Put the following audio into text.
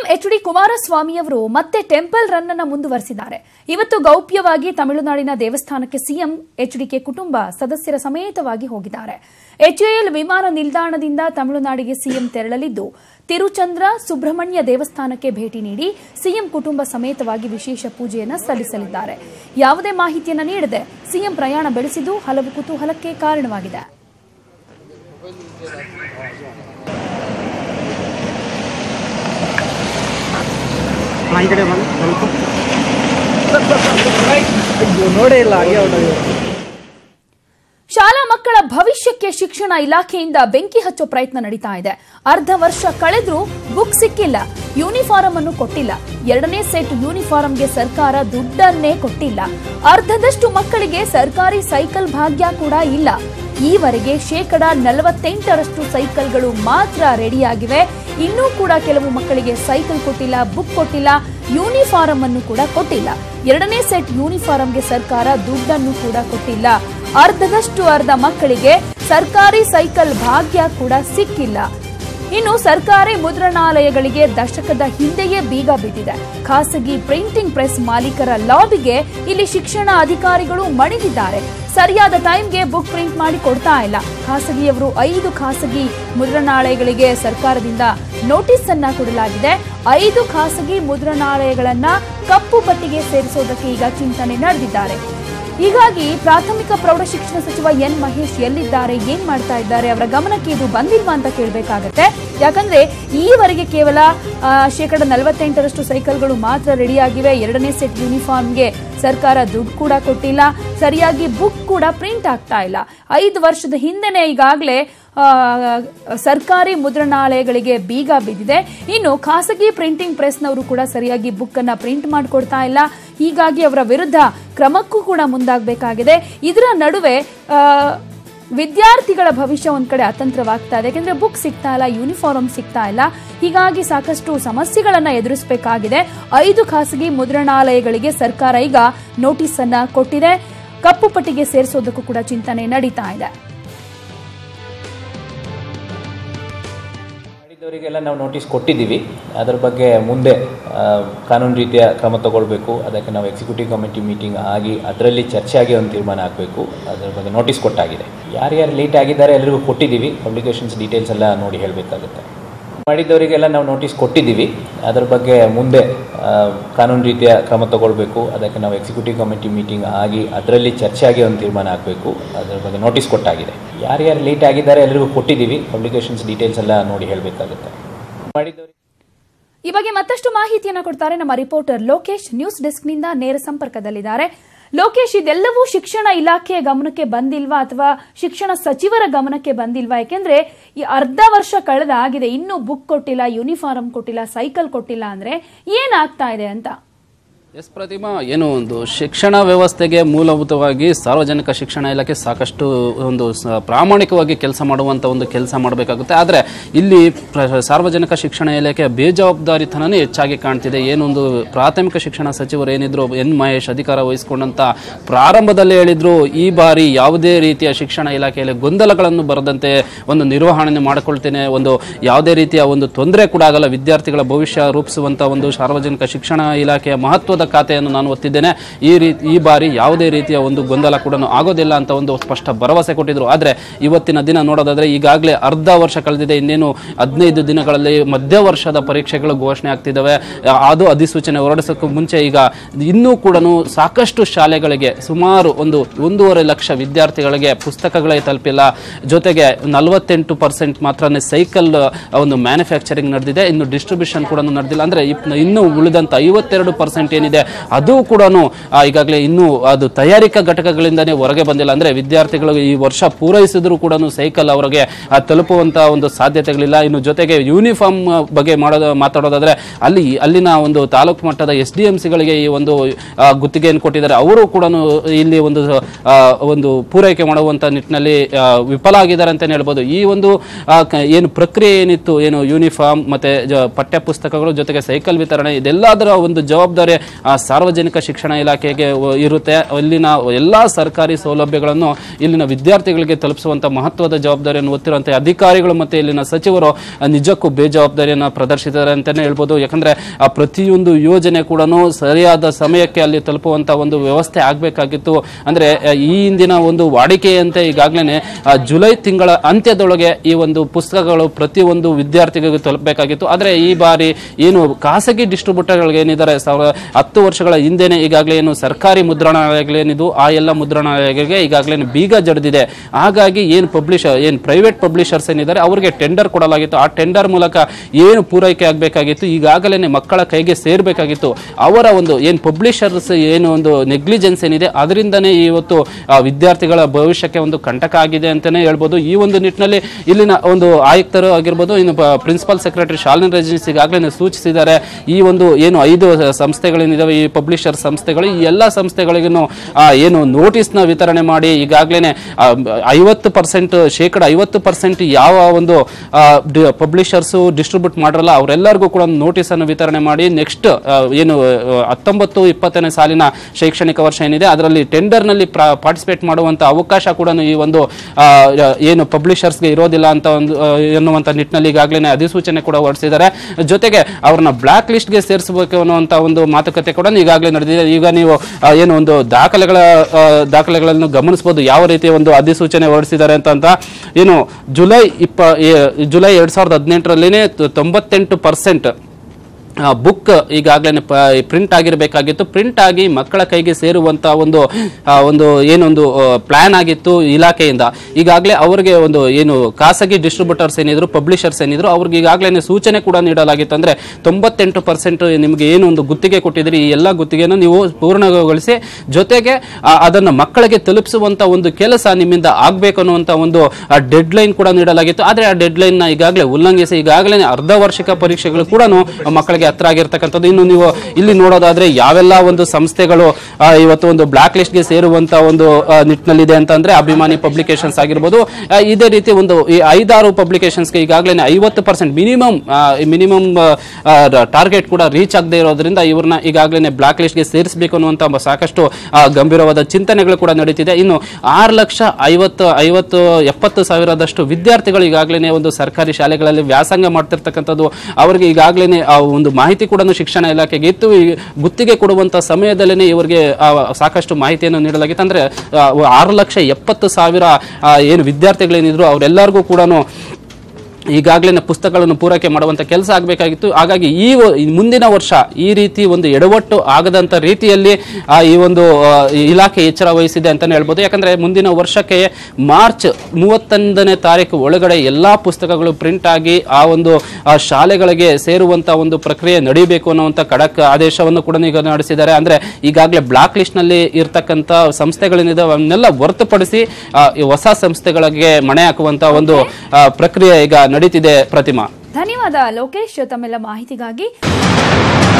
H D. Kumaraswamy ಅವರು ಮತ್ತೆ temple run ಅನ್ನು ಮುಂದುವರೆಸಿದ್ದಾರೆ. ಇವತ್ತು ಗೌಪ್ಯವಾಗಿ ತಮಿಳುನಾಡಿನ ದೇವಸ್ಥಾನಕ್ಕೆ ಸಿಎಂ ಎಚ್.ಡಿ.ಕೆ ಕುಟುಂಬ ಸದಸ್ಯರ ಸಮೇತವಾಗಿ ಹೋಗಿದ್ದಾರೆ. ಎಚ್ಎಎಲ್ ವಿಮಾನ ನಿಲ್ದಾಣದಿಂದ ತಮಿಳುನಾಡಿಗೆ ಸಿಎಂ ತೆರಳಲಿದ್ದು ತಿರುಚಂದ್ರ ಸುಬ್ರಹ್ಮಣ್ಯ ದೇವಸ್ಥಾನಕ್ಕೆ ಭೇಟಿ ನೀಡಿ ಸಿಎಂ ಕುಟುಂಬ ಸಮೇತವಾಗಿ ವಿಶೇಷ ಪೂಜೆಯನ್ನು ಸಲ್ಲಿಸಲಿದ್ದಾರೆ. ಯಾವುದೇ ಮಾಹಿತಿಯನ್ನು ನೀಡದೆ ಸಿಎಂ ಪ್ರಯಾಣ ಬೆಳೆಸಿದ್ದು ಹಲವು ಕುತೂಹಲಕ್ಕೆ ಕಾರಣವಾಗಿದೆ. ಶಾಲಾ ಮಕ್ಕಳ ಭವಿಷ್ಯಕ್ಕೆ ಶಿಕ್ಷಣ ಇಲಾಖೆಯಿಂದ ಬೆಂಕಿ ಹಚ್ಚೋ ಪ್ರಯತ್ನ ನಡೀತಾ ಇದೆ. ಅರ್ಧ ವರ್ಷ ಕಳೆದ್ರೂ ಬುಕ್ ಸಿಕ್ಕಿಲ್ಲ, ಯೂನಿಫಾರ್ಮ್ ಅನ್ನು ಕೊಟ್ಟಿಲ್ಲ. 2ನೇ ಸೆಟ್ ಯೂನಿಫಾರ್ಮ್ಗೆ ಸರ್ಕಾರ ದುಡ್ಡನ್ನೇ ಕೊಟ್ಟಿಲ್ಲ. ಅರ್ಧದಷ್ಟು ಮಕ್ಕಳಿಗೆ ಸರ್ಕಾರಿ ಸೈಕಲ್ ಭಾಗ್ಯ ಕೂಡ ಇಲ್ಲ. ಈವರೆಗೆ 48% ಸೈಕಲ್ಗಳು ಮಾತ್ರ ರೆಡಿಯಾಗಿವೆ. ಇನ್ನೂ ಕೂಡ ಕೆಲವು ಮಕ್ಕಳಿಗೆ ಸೈಕಲ್ ಕೊಟ್ಟಿಲ್ಲ, ಬುಕ್ ಕೊಟ್ಟಿಲ್ಲ, ಯೂನಿಫಾರ್ಮ್ ಅನ್ನು ಕೂಡ ಕೊಟ್ಟಿಲ್ಲ. 2ನೇ ಸೆಟ್ ಯೂನಿಫಾರ್ಮ್ಗೆ ಸರ್ಕಾರ ದುಡ್ಡನ್ನು ಕೂಡ ಕೊಟ್ಟಿಲ್ಲ. ಅರ್ಧ ಮಕ್ಕಳಿಗೆ ಸರ್ಕಾರಿ ಸೈಕಲ್ ಭಾಗ್ಯ ಕೂಡ ಸಿಕ್ಕಿಲ್ಲ. ಇನ್ನು ಸರ್ಕಾರಿ ಮುದ್ರಣಾಲಯಗಳಿಗೆ ದಶಕದ ಹಿಂದೆಯೇ ಬೀಗ ಬಿದ್ದಿದೆ. ಖಾಸಗಿ ಪ್ರಿಂಟಿಂಗ್ ಪ್ರೆಸ್ ಮಾಲೀಕರ ಲಾಬಿಗೆ ಇಲ್ಲಿ ಶಿಕ್ಷಣ ಅಧಿಕಾರಿಗಳು ಮಣಿದಿದ್ದಾರೆ. ಸರಿಯಾದ ಟೈಮ್ಗೆ ಬುಕ್ ಪ್ರಿಂಟ್ ಮಾಡಿ ಕೊಡ್ತಾ ಇಲ್ಲ. ಖಾಸಗಿಯವರು 5 ಖಾಸಗಿ ಮುದ್ರಣಾಲಯಗಳಿಗೆ ಸರ್ಕಾರದಿಂದ ನೋಟಿಸ್ ಅನ್ನ ಕೊಡಲಾಗಿದೆ. 5 ಖಾಸಗಿ ಮುದ್ರಣಾಲಯಗಳನ್ನ ಕಪ್ಪು ಪಟ್ಟಿಗೆ ಸೇರಿಸೋದಕ್ಕೆ ಈಗ ಚಿಂತನೆ ನಡೆದಿದ್ದಾರೆ. ಹೀಗಾಗಿ ಪ್ರಾಥಮಿಕ ಪ್ರೌಢಶಿಕ್ಷಣ ಸಚಿವ ಎನ್ ಮಹೇಶ್ ಎಲ್ಲಿದ್ದಾರೆ, ಏನ್ ಮಾಡ್ತಾ ಇದ್ದಾರೆ, ಅವರ ಗಮನಕ್ಕೆ ಇದು ಬಂದಿಲ್ವಾ ಅಂತ ಕೇಳಬೇಕಾಗತ್ತೆ. ಯಾಕಂದ್ರೆ ಈವರೆಗೆ ಕೇವಲ 48% ಸೈಕಲ್ಗಳು ಮಾತ್ರ ರೆಡಿಯಾಗಿವೆ. 2ನೇ ಸೆಟ್ ಯೂನಿಫಾರ್ಮ್ಗೆ ಸರ್ಕಾರ ದುಡ್ಡು ಕೂಡ ಕೊಟ್ಟಿಲ್ಲ. ಸರಿಯಾಗಿ ಬುಕ್ ಕೂಡ ಪ್ರಿಂಟ್ ಆಗ್ತಾ ಇಲ್ಲ. 5 ವರ್ಷದ ಹಿಂದೆನೆ ಈಗಾಗಲೇ ಸರ್ಕಾರಿ ಮುದ್ರಣಾಲಯಗಳಿಗೆ ಬೀಗ ಬಿದ್ದಿದೆ. ಇನ್ನು ಖಾಸಗಿ ಪ್ರಿಂಟಿಂಗ್ ಪ್ರೆಸ್ನವರು ಕೂಡ ಸರಿಯಾಗಿ ಬುಕ್ ಅನ್ನ ಪ್ರಿಂಟ್ ಮಾಡಿಕೊಡ್ತಾ ಇಲ್ಲ. ಹೀಗಾಗಿ ಅವರ ವಿರುದ್ಧ ಕ್ರಮಕ್ಕೂ ಕೂಡ ಮುಂದಾಗಬೇಕಾಗಿದೆ. ಇದರ ನಡುವೆ ವಿದ್ಯಾರ್ಥಿಗಳ ಭವಿಷ್ಯ ಒಂದ್ ಕಡೆ ಅತಂತ್ರವಾಗ್ತಾ ಇದೆ. ಯಾಕಂದ್ರೆ ಬುಕ್ ಸಿಗ್ತಾ ಇಲ್ಲ, ಯೂನಿಫಾರ್ಮ್ ಸಿಗ್ತಾ ಇಲ್ಲ. ಹೀಗಾಗಿ ಸಾಕಷ್ಟು ಸಮಸ್ಯೆಗಳನ್ನ ಎದುರಿಸಬೇಕಾಗಿದೆ. 5 ಖಾಸಗಿ ಮುದ್ರಣಾಲಯಗಳಿಗೆ ಸರ್ಕಾರ ಈಗ ನೋಟಿಸ್ ಅನ್ನ ಕೊಟ್ಟಿದೆ. ಕಪ್ಪು ಪಟ್ಟಿಗೆ ಸೇರಿಸೋದಕ್ಕೂ ಕೂಡ ಚಿಂತನೆ ನಡೀತಾ ಇದೆ. ಅವರಿಗೆಲ್ಲ ನಾವು ನೋಟಿಸ್ ಕೊಟ್ಟಿದ್ದೀವಿ. ಅದರ ಬಗ್ಗೆ ಮುಂದೆ ಕಾನೂನು ರೀತಿಯ ಕ್ರಮ ತಗೊಳ್ಬೇಕು. ಅದಕ್ಕೆ ನಾವು ಎಕ್ಸಿಕ್ಯೂಟಿವ್ ಕಮಿಟಿ ಮೀಟಿಂಗ್ ಆಗಿ ಅದರಲ್ಲಿ ಚರ್ಚೆ ಆಗಿ ಒಂದು ತೀರ್ಮಾನ ಆಗಬೇಕು. ಅದರ ಬಗ್ಗೆ ನೋಟಿಸ್ ಕೊಟ್ಟಾಗಿದೆ. ಯಾರ್ಯಾರು ಲೇಟ್ ಆಗಿದ್ದಾರೆ ಎಲ್ಲರಿಗೂ ಕೊಟ್ಟಿದ್ದೀವಿ. ಪಬ್ಲಿಕೇಶನ್ಸ್ ಡೀಟೇಲ್ಸ್ ಎಲ್ಲ ನೋಡಿ ಹೇಳಬೇಕಾಗುತ್ತೆ. ಮಾಡಿದವರಿಗೆಲ್ಲ ನಾವು ನೋಟಿಸ್ ಕೊಟ್ಟಿದ್ದೀವಿ. ಅದರ ಬಗ್ಗೆ ಮುಂದೆ ಕಾನೂನು ರೀತಿಯ ಕ್ರಮ ತಗೊಳ್ಬೇಕು. ಅದಕ್ಕೆ ನಾವು ಎಕ್ಸಿಕ್ಯೂಟಿವ್ ಕಮಿಟಿ ಮೀಟಿಂಗ್ ಆಗಿ ಅದರಲ್ಲಿ ಚರ್ಚೆ ಆಗಿ ಒಂದು ತೀರ್ಮಾನ ಆಗಬೇಕು. ಅದರ ಬಗ್ಗೆ ನೋಟಿಸ್ ಕೊಟ್ಟಾಗಿದೆ. ಯಾರ್ಯಾರು ಲೇಟ್ ಆಗಿದ್ದಾರೆ ಎಲ್ಲರಿಗೂ ಕೊಟ್ಟಿದ್ದೀವಿ. ಪಬ್ಲಿಕೇಶನ್ಸ್ ಡೀಟೇಲ್ಸ್ ಎಲ್ಲ ನೋಡಿ ಹೇಳಬೇಕಾಗುತ್ತೆ. ಈ ಬಗ್ಗೆ ಮತ್ತಷ್ಟು ಮಾಹಿತಿಯನ್ನು ಕೊಡ್ತಾರೆ ನಮ್ಮ ರಿಪೋರ್ಟರ್ ಲೋಕೇಶ್. ನ್ಯೂಸ್ ಡೆಸ್ಕ್ನಿಂದ ನೇರ ಸಂಪರ್ಕದಲ್ಲಿದ್ದಾರೆ. ಲೋಕೇಶ್, ಇದೆಲ್ಲವೂ ಶಿಕ್ಷಣ ಇಲಾಖೆಯ ಗಮನಕ್ಕೆ ಬಂದಿಲ್ವಾ ಅಥವಾ ಶಿಕ್ಷಣ ಸಚಿವರ ಗಮನಕ್ಕೆ ಬಂದಿಲ್ವಾ? ಯಾಕೆಂದ್ರೆ ಈ ಅರ್ಧ ವರ್ಷ ಕಳೆದಾಗಿದೆ, ಇನ್ನೂ ಬುಕ್ ಕೊಟ್ಟಿಲ್ಲ, ಯೂನಿಫಾರ್ಮ್ ಕೊಟ್ಟಿಲ್ಲ, ಸೈಕಲ್ ಕೊಟ್ಟಿಲ್ಲ ಅಂದ್ರೆ ಏನಾಗ್ತಾ ಇದೆ ಅಂತ? ಎಸ್ ಪ್ರತಿಮಾ, ಏನು ಒಂದು ಶಿಕ್ಷಣ ವ್ಯವಸ್ಥೆಗೆ ಮೂಲಭೂತವಾಗಿ ಸಾರ್ವಜನಿಕ ಶಿಕ್ಷಣ ಇಲಾಖೆ ಸಾಕಷ್ಟು ಒಂದು ಪ್ರಾಮಾಣಿಕವಾಗಿ ಕೆಲಸ ಮಾಡುವಂಥ ಒಂದು ಕೆಲಸ ಮಾಡಬೇಕಾಗುತ್ತೆ. ಆದರೆ ಇಲ್ಲಿ ಸಾರ್ವಜನಿಕ ಶಿಕ್ಷಣ ಇಲಾಖೆ ಬೇಜವಾಬ್ದಾರಿತನನೇ ಹೆಚ್ಚಾಗಿ ಕಾಣ್ತಿದೆ. ಏನೊಂದು ಪ್ರಾಥಮಿಕ ಶಿಕ್ಷಣ ಸಚಿವರು ಏನಿದ್ರು ಎನ್ ಮಹೇಶ್ ಅಧಿಕಾರ ವಹಿಸಿಕೊಂಡಂತ ಪ್ರಾರಂಭದಲ್ಲೇ ಹೇಳಿದ್ರು, ಈ ಬಾರಿ ಯಾವುದೇ ರೀತಿಯ ಶಿಕ್ಷಣ ಇಲಾಖೆಯಲ್ಲಿ ಗೊಂದಲಗಳನ್ನು ಬರದಂತೆ ಒಂದು ನಿರ್ವಹಣೆ ಮಾಡಿಕೊಳ್ತೇನೆ, ಒಂದು ಯಾವುದೇ ರೀತಿಯ ಒಂದು ತೊಂದರೆ ಕೂಡ ಆಗಲ್ಲ, ವಿದ್ಯಾರ್ಥಿಗಳ ಭವಿಷ್ಯ ರೂಪಿಸುವಂತ ಒಂದು ಸಾರ್ವಜನಿಕ ಶಿಕ್ಷಣ ಇಲಾಖೆಯ ಮಹತ್ವದ ಖಾತೆಯನ್ನು ನಾನು ಒತ್ತಿದ್ದೇನೆ. ಈ ಬಾರಿ ಯಾವುದೇ ರೀತಿಯ ಒಂದು ಗೊಂದಲ ಕೂಡ ಆಗೋದಿಲ್ಲ ಅಂತ ಒಂದು ಸ್ಪಷ್ಟ ಭರವಸೆ ಕೊಟ್ಟಿದ್ರು. ಆದರೆ ಇವತ್ತಿನ ದಿನ ನೋಡೋದಾದ್ರೆ ಈಗಾಗಲೇ ಅರ್ಧ ವರ್ಷ ಕಳೆದಿದೆ. ಇನ್ನೇನು 15 ದಿನಗಳಲ್ಲಿ ಮಧ್ಯ ವರ್ಷದ ಪರೀಕ್ಷೆಗಳು ಘೋಷಣೆ ಆಗ್ತಿದ್ದಾವೆ. ಅದು ಅಧಿಸೂಚನೆ ಹೊರಡಿಸೋಕ್ಕೂ ಮುಂಚೆ ಈಗ ಇನ್ನೂ ಕೂಡ ಸಾಕಷ್ಟು ಶಾಲೆಗಳಿಗೆ ಸುಮಾರು 1.5 ಲಕ್ಷ ವಿದ್ಯಾರ್ಥಿಗಳಿಗೆ ಪುಸ್ತಕಗಳೇ ತಲುಪಿಲ್ಲ. ಜೊತೆಗೆ 48% ಮಾತ್ರ ಸೈಕಲ್ ಒಂದು ಮ್ಯಾನುಫ್ಯಾಕ್ಚರಿಂಗ್ ನಡೆದಿದೆ. ಇನ್ನು ಡಿಸ್ಟ್ರಿಬ್ಯೂಷನ್ ಕೂಡ ನಡೆದಿಲ್ಲ. ಅಂದ್ರೆ ಇನ್ನು ಉಳಿದಂತ 52% ಏನಿದೆ ಅದು ಕೂಡ ಈಗಾಗಲೇ ಇನ್ನೂ ಅದು ತಯಾರಿಕಾ ಘಟಕಗಳಿಂದಾನೇ ಹೊರಗೆ ಬಂದಿಲ್ಲ. ಅಂದ್ರೆ ವಿದ್ಯಾರ್ಥಿಗಳು ಈ ವರ್ಷ ಪೂರೈಸಿದ್ರು ಕೂಡ ಸೈಕಲ್ ಅವರಿಗೆ ತಲುಪುವಂತ ಒಂದು ಸಾಧ್ಯತೆಗಳಿಲ್ಲ. ಇನ್ನು ಜೊತೆಗೆ ಯೂನಿಫಾರ್ಮ್ ಬಗ್ಗೆ ಮಾತಾಡೋದಾದ್ರೆ ಅಲ್ಲಿನ ಒಂದು ತಾಲೂಕು ಮಟ್ಟದ SDMCಗಳಿಗೆ ಈ ಒಂದು ಗುತ್ತಿಗೆಯನ್ನು ಕೊಟ್ಟಿದ್ದಾರೆ. ಅವರು ಕೂಡ ಇಲ್ಲಿ ಒಂದು ಪೂರೈಕೆ ಮಾಡುವಂತ ನಿಟ್ಟಿನಲ್ಲಿ ವಿಫಲ ಆಗಿದ್ದಾರೆ ಅಂತ ಹೇಳ್ಬೋದು. ಈ ಒಂದು ಏನು ಪ್ರಕ್ರಿಯೆ ಏನಿತ್ತು, ಏನು ಯೂನಿಫಾರ್ಮ್ ಮತ್ತೆ ಪಠ್ಯ ಪುಸ್ತಕಗಳು ಜೊತೆಗೆ ಸೈಕಲ್ ವಿತರಣೆ, ಇದೆಲ್ಲದರ ಒಂದು ಜವಾಬ್ದಾರಿ ಸಾರ್ವಜನಿಕ ಶಿಕ್ಷಣ ಇಲಾಖೆಗೆ ಇರುತ್ತೆ. ಇಲ್ಲಿನ ಎಲ್ಲ ಸರ್ಕಾರಿ ಸೌಲಭ್ಯಗಳನ್ನು ಇಲ್ಲಿನ ವಿದ್ಯಾರ್ಥಿಗಳಿಗೆ ತಲುಪಿಸುವಂತ ಮಹತ್ವದ ಜವಾಬ್ದಾರಿಯನ್ನು ಹೊತ್ತಿರುವಂತಹ ಅಧಿಕಾರಿಗಳು ಮತ್ತೆ ಇಲ್ಲಿನ ಸಚಿವರು ನಿಜಕ್ಕೂ ಬೇಜವಾಬ್ದಾರಿಯನ್ನು ಪ್ರದರ್ಶಿಸಿದ್ದಾರೆ ಅಂತಾನೆ ಹೇಳ್ಬೋದು. ಯಾಕಂದ್ರೆ ಪ್ರತಿಯೊಂದು ಯೋಜನೆ ಕೂಡ ಸರಿಯಾದ ಸಮಯಕ್ಕೆ ಅಲ್ಲಿ ತಲುಪುವಂತ ಒಂದು ವ್ಯವಸ್ಥೆ ಆಗಬೇಕಾಗಿತ್ತು. ಅಂದ್ರೆ ಈ ಹಿಂದಿನ ಒಂದು ವಾಡಿಕೆಯಂತೆ ಈಗಾಗಲೇ ಜುಲೈ ತಿಂಗಳ ಅಂತ್ಯದೊಳಗೆ ಈ ಒಂದು ಪುಸ್ತಕಗಳು ಪ್ರತಿಯೊಂದು ವಿದ್ಯಾರ್ಥಿಗಳಿಗೂ ತಲುಪಬೇಕಾಗಿತ್ತು. ಆದರೆ ಈ ಬಾರಿ ಏನು ಖಾಸಗಿ ಡಿಸ್ಟ್ರಿಬ್ಯೂಟರ್ಗಳಿಗೆ ಏನಿದ್ದಾರೆ 10 ವರ್ಷಗಳ ಹಿಂದೆನೆ ಈಗಾಗಲೇ ಏನು ಸರ್ಕಾರಿ ಮುದ್ರಣಾಲಯಗಳೇನಿದು ಆ ಎಲ್ಲ ಮುದ್ರಣಾಲಯಗಳಿಗೆ ಈಗಾಗಲೇ ಬೀಗ ಜಡಿದಿದೆ. ಹಾಗಾಗಿ ಏನು ಪ್ರೈವೇಟ್ ಪಬ್ಲಿಷರ್ಸ್ ಏನಿದ್ದಾರೆ ಅವರಿಗೆ ಟೆಂಡರ್ ಕೊಡಲಾಗಿತ್ತು. ಆ ಟೆಂಡರ್ ಮೂಲಕ ಏನು ಪೂರೈಕೆ ಆಗಬೇಕಾಗಿತ್ತು ಈಗಾಗಲೇ ಮಕ್ಕಳ ಕೈಗೆ ಸೇರ್ಬೇಕಾಗಿತ್ತು. ಅವರ ಒಂದು ಏನು ಪಬ್ಲಿಷರ್ಸ್ ಏನು ಒಂದು ನೆಗ್ಲಿಜೆನ್ಸ್ ಏನಿದೆ ಅದರಿಂದನೇ ಇವತ್ತು ವಿದ್ಯಾರ್ಥಿಗಳ ಭವಿಷ್ಯಕ್ಕೆ ಒಂದು ಕಂಟಕ ಆಗಿದೆ ಅಂತಾನೆ ಹೇಳ್ಬೋದು. ಈ ಒಂದು ನಿಟ್ಟಿನಲ್ಲಿ ಇಲ್ಲಿನ ಒಂದು ಆಯುಕ್ತರು ಆಗಿರ್ಬೋದು, ಇನ್ನು ಪ್ರಿನ್ಸಿಪಲ್ ಸೆಕ್ರೆಟರಿ ಶಾಲಿನಿ ರಜನೀಶ್ ಈಗಾಗಲೇ ಸೂಚಿಸಿದ್ದಾರೆ. ಈ ಒಂದು ಏನು 5 ಸಂಸ್ಥೆಗಳೇನಿದಾವೆ ಈ ಪಬ್ಲಿಷರ್ ಸಂಸ್ಥೆಗಳು, ಈ ಎಲ್ಲ ಸಂಸ್ಥೆಗಳಿಗೂ ಏನು ನೋಟಿಸ್ ನ ವಿತರಣೆ ಮಾಡಿ ಈಗಾಗಲೇ 50% ಯಾವ ಒಂದು ಪಬ್ಲಿಷರ್ಸ್ ಡಿಸ್ಟ್ರಿಬ್ಯೂಟ್ ಮಾಡರಲ್ಲ ಅವರೆಲ್ಲರಿಗೂ ಕೂಡ ನೋಟಿಸ್ ಅನ್ನು ವಿತರಣೆ ಮಾಡಿ ನೆಕ್ಸ್ಟ್ ಏನು 19-20ನೇ ಸಾಲಿನ ಶೈಕ್ಷಣಿಕ ವರ್ಷ ಏನಿದೆ ಅದರಲ್ಲಿ ಟೆಂಡರ್ ನಲ್ಲಿ ಪಾರ್ಟಿಸಿಪೇಟ್ ಮಾಡುವಂತ ಅವಕಾಶ ಕೂಡ ಈ ಒಂದು ಏನು ಪಬ್ಲಿಷರ್ಸ್ಗೆ ಇರೋದಿಲ್ಲ ಅಂತ ಒಂದು ಎನ್ನುವಂತ ನಿಟ್ಟಿನಲ್ಲಿ ಈಗಾಗಲೇ ಅಧಿಸೂಚನೆ ಕೂಡ ಹೊರಡಿಸಿದ್ದಾರೆ. ಜೊತೆಗೆ ಅವ್ರನ್ನ ಬ್ಲಾಕ್ ಲಿಸ್ಟ್ ಗೆ ಸೇರಿಸಬೇಕು ಅನ್ನುವಂತ ಒಂದು ಮಾತುಕತೆ ಕೂಡ ಈಗಾಗಲೇ ನಡೆದಿದೆ. ಈಗ ನೀವು ಏನು ಒಂದು ದಾಖಲೆಗಳನ್ನು ಗಮನಿಸಬಹುದು ಯಾವ ರೀತಿ ಒಂದು ಅಧಿಸೂಚನೆ ಹೊರಡಿಸಿದ್ದಾರೆ ಅಂತ. ಏನು ಜುಲೈ 2018 98% ಬುಕ್ ಈಗಾಗಲೇ ಪ್ರಿಂಟ್ ಆಗಿರಬೇಕಾಗಿತ್ತು. ಪ್ರಿಂಟ್ ಆಗಿ ಮಕ್ಕಳ ಕೈಗೆ ಸೇರುವಂತ ಒಂದು ಏನೊಂದು ಪ್ಲಾನ್ ಆಗಿತ್ತು ಇಲಾಖೆಯಿಂದ. ಈಗಾಗಲೇ ಅವರಿಗೆ ಒಂದು ಏನು ಖಾಸಗಿ ಡಿಸ್ಟ್ರಿಬ್ಯೂಟರ್ಸ್ ಏನಿದ್ರು ಪಬ್ಲಿಷರ್ಸ್ ಏನಿದ್ರು ಅವ್ರಿಗೆ ಈಗಾಗಲೇ ಸೂಚನೆ ಕೂಡ ನೀಡಲಾಗಿತ್ತು. ಅಂದ್ರೆ 98% ನಿಮಗೆ ಏನು ಒಂದು ಗುತ್ತಿಗೆ ಕೊಟ್ಟಿದ್ರಿ ಈ ಎಲ್ಲ ಗುತ್ತಿಗೆಯನ್ನು ನೀವು ಪೂರ್ಣಗೊಳಿಸಿ ಜೊತೆಗೆ ಅದನ್ನು ಮಕ್ಕಳಿಗೆ ತಲುಪಿಸುವಂತ ಒಂದು ಕೆಲಸ ನಿಮ್ಮಿಂದ ಆಗ್ಬೇಕು ಅನ್ನುವಂತ ಒಂದು ಡೆಡ್ ಲೈನ್ ಕೂಡ ನೀಡಲಾಗಿತ್ತು. ಆದ್ರೆ ಆ ಡೆಡ್ ಲೈನ್ ನ ಈಗಾಗಲೇ ಉಲ್ಲಂಘಿಸಿ ಈಗಾಗಲೇ ಅರ್ಧ ವಾರ್ಷಿಕ ಪರೀಕ್ಷೆಗಳು ಕೂಡ ಮಕ್ಕಳಿಗೆ ಹತ್ರ ಆಗಿರ್ತಕ್ಕಂಥದ್ದು. ಇನ್ನು ನೀವು ಇಲ್ಲಿ ನೋಡೋದಾದ್ರೆ ಯಾವೆಲ್ಲ ಒಂದು ಸಂಸ್ಥೆಗಳು ಇವತ್ತು ಒಂದು ಬ್ಲಾಕ್ ಲಿಸ್ಟ್ ಗೆ ಸೇರುವಂತ ಒಂದು ನಿಟ್ಟಿನಲ್ಲಿದೆ ಅಂತಂದ್ರೆ ಅಭಿಮಾನಿ ಪಬ್ಲಿಕೇಶನ್ಸ್ ಆಗಿರ್ಬೋದು. ಇದೇ ರೀತಿ ಒಂದು 5-6 ಪಬ್ಲಿಕೇಶನ್ಸ್ಗೆ ಈಗಾಗಲೇ 50% ಮಿನಿಮಮ್ ಟಾರ್ಗೆಟ್ ಕೂಡ ರೀಚ್ ಆಗದೆ ಇರೋದ್ರಿಂದ ಇವ್ರನ್ನ ಈಗಾಗಲೇ ಬ್ಲಾಕ್ ಲಿಸ್ಟ್ ಗೆ ಸೇರಿಸಬೇಕು ಅನ್ನುವಂತ ಸಾಕಷ್ಟು ಗಂಭೀರವಾದ ಚಿಂತನೆಗಳು ಕೂಡ ನಡೀತಿದೆ. ಇನ್ನು 6,50,000-70,000 ವಿದ್ಯಾರ್ಥಿಗಳು ಈಗಾಗಲೇ ಒಂದು ಸರ್ಕಾರಿ ಶಾಲೆಗಳಲ್ಲಿ ವ್ಯಾಸಂಗ ಮಾಡ್ತಿರ್ತಕ್ಕಂಥದ್ದು. ಅವರಿಗೆ ಈಗಾಗಲೇ ಒಂದು ಮಾಹಿತಿ ಕೂಡ ಶಿಕ್ಷಣ ಇಲಾಖೆಗೆ ಇತ್ತು. ಗುತ್ತಿಗೆ ಕೊಡುವಂತ ಸಮಯದಲ್ಲೇ ಇವರಿಗೆ ಸಾಕಷ್ಟು ಮಾಹಿತಿಯನ್ನು ನೀಡಲಾಗಿತ್ತು. ಅಂದ್ರೆ 6,70,000 ಏನು ವಿದ್ಯಾರ್ಥಿಗಳೇನಿದ್ರು ಅವರೆಲ್ಲರಿಗೂ ಕೂಡ ಈಗಾಗಲೇ ಪುಸ್ತಕಗಳನ್ನು ಪೂರೈಕೆ ಮಾಡುವಂತ ಕೆಲಸ ಆಗಬೇಕಾಗಿತ್ತು. ಹಾಗಾಗಿ ಈ ಮುಂದಿನ ವರ್ಷ ಈ ರೀತಿ ಒಂದು ಎಡವಟ್ಟು ಆಗದಂತ ರೀತಿಯಲ್ಲಿ ಈ ಒಂದು ಇಲಾಖೆ ಎಚ್ಚರ ವಹಿಸಿದೆ ಅಂತಾನೆ ಹೇಳ್ಬೋದು. ಯಾಕಂದ್ರೆ ಮುಂದಿನ ವರ್ಷಕ್ಕೆ ಮಾರ್ಚ್ 31ನೇ ತಾರೀಕು ಒಳಗಡೆ ಎಲ್ಲಾ ಪುಸ್ತಕಗಳು ಪ್ರಿಂಟ್ ಆಗಿ ಆ ಒಂದು ಶಾಲೆಗಳಿಗೆ ಸೇರುವಂತ ಒಂದು ಪ್ರಕ್ರಿಯೆ ನಡೀಬೇಕು ಅನ್ನುವಂತ ಖಡಕ್ ಆದೇಶವನ್ನು ಕೂಡ ಈಗ ನಡೆಸಿದ್ದಾರೆ. ಅಂದ್ರೆ ಈಗಾಗಲೇ ಬ್ಲಾಕ್ ಲಿಸ್ಟ್ ನಲ್ಲಿ ಇರ್ತಕ್ಕಂಥ ಸಂಸ್ಥೆಗಳೇನಿದೆ ಅವನ್ನೆಲ್ಲ ಹೊರತುಪಡಿಸಿ ಹೊಸ ಸಂಸ್ಥೆಗಳಿಗೆ ಮಣೆ ಹಾಕುವಂತ ಒಂದು ಪ್ರಕ್ರಿಯೆ ಈಗ ನಡೀತಿದೆ. ಪ್ರತಿಮಾ, ಧನ್ಯವಾದ ಲೋಕೇಶ್ ತಮ್ಮೆಲ್ಲ ಮಾಹಿತಿಗಾಗಿ.